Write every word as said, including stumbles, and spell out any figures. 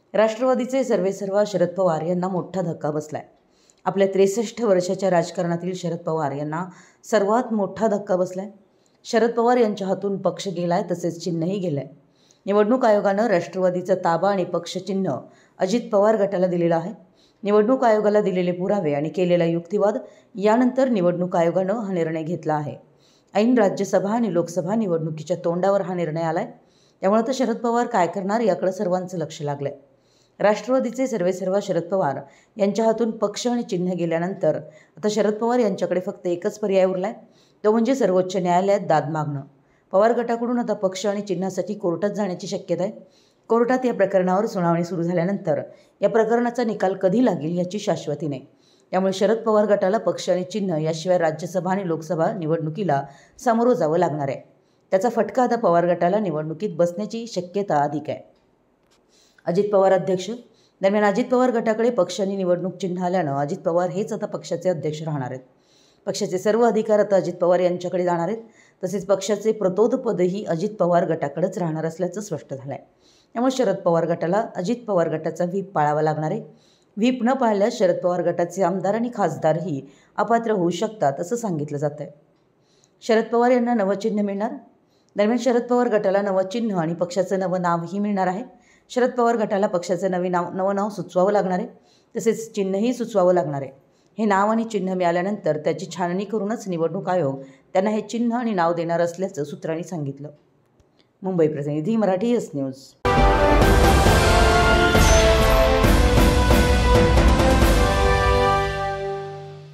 राष्ट्रवादीचे सर्वेसर्वा शरद पवार यांना मोठा धक्का बसलाय। आपल्या त्रेसष्ट वर्षाच्या राजकारणातील शरद पवार यांना सर्वात मोठा धक्का बसलाय। शरद पवार यांच्या हातून पक्ष गेलाय, तसेच चिन्हही गेलंय। निवडणूक आयोगानं राष्ट्रवादीचा ताबा आणि पक्ष चिन्ह अजित पवार गटाला दिलेलं आहे। निवडणूक आयोगाला दिलेले पुरावे आणि केलेला युक्तिवाद यानंतर निवडणूक आयोगानं हा निर्णय घेतला आहे। ऐन राज्यसभा आणि लोकसभा निवडणुकीच्या तोंडावर हा निर्णय आलाय। त्यामुळे तर शरद पवार काय करणार याकडे सर्वांचं लक्ष लागलंय। राष्ट्रवादीचे सर्वेसर्वा शरद पवार यांच्या हातून पक्ष आणि चिन्ह गेल्यानंतर आता शरद पवार यांच्याकडे फक्त एकच पर्याय उरलाय, तो म्हणजे सर्वोच्च न्यायालयात दाद मागणं। पवार गटाकडून आता पक्ष आणि चिन्हासाठी कोर्टात जाण्याची शक्यता आहे। कोर्टात या प्रकरणावर सुनावणी सुरू झाल्यानंतर या प्रकरणाचा निकाल कधी लागेल याची शाश्वती नाही। त्यामुळे शरद पवार गटाला पक्ष आणि चिन्ह याशिवाय राज्यसभा आणि लोकसभा निवडणुकीला सामोरं जावं लागणार आहे। त्याचा फटका आता पवार गटाला निवडणुकीत बसण्याची शक्यता अधिक आहे। अजित पवार अध्यक्ष दरम्यान अजित पवार गटाकडे पक्ष आणि निवडणूक चिन्ह आल्यानं अजित पवार हेच आता पक्षाचे अध्यक्ष राहणार आहेत। पक्षाचे सर्व अधिकार आता अजित पवार यांच्याकडे जाणार आहेत। तसेच पक्षाचे प्रतोदपदही अजित पवार गटाकडेच राहणार असल्याचं स्पष्ट झालं आहे। त्यामुळे शरद पवार गटाला अजित पवार गटाचा व्हीप पाळावा लागणार आहे। व्हीप न पाळल्यास शरद पवार गटाचे आमदार आणि खासदारही अपात्र होऊ शकतात असं सांगितलं जात आहे। शरद पवार यांना नवं चिन्ह मिळणार। दरम्यान शरद पवार गटाला नवं चिन्ह आणि पक्षाचं नवं नावही मिळणार आहे। शरद पवार गटाला पक्षाचं नवे नाव नवं नाव सुचवावं लागणार आहे, तसेच चिन्हही सुचवावं लागणार आहे। हे नाव आणि चिन्ह मिळाल्यानंतर त्याची छाननी करूनच निवडणूक आयोग त्यांना हे चिन्ह आणि नाव देणार असल्याचं सूत्रांनी सांगितलं। मुंबई प्रतिनिधी, मराठी एस न्यूज।